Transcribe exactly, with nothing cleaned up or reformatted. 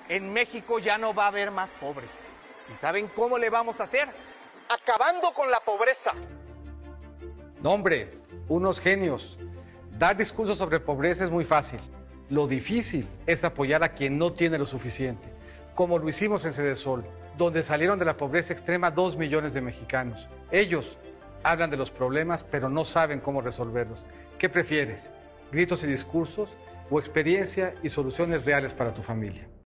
En México ya no va a haber más pobres. ¿Y saben cómo le vamos a hacer? Acabando con la pobreza. No, hombre, unos genios. Dar discursos sobre pobreza es muy fácil. Lo difícil es apoyar a quien no tiene lo suficiente, como lo hicimos en Sedesol, donde salieron de la pobreza extrema dos millones de mexicanos. Ellos hablan de los problemas, pero no saben cómo resolverlos. ¿Qué prefieres? ¿Gritos y discursos o experiencia y soluciones reales para tu familia?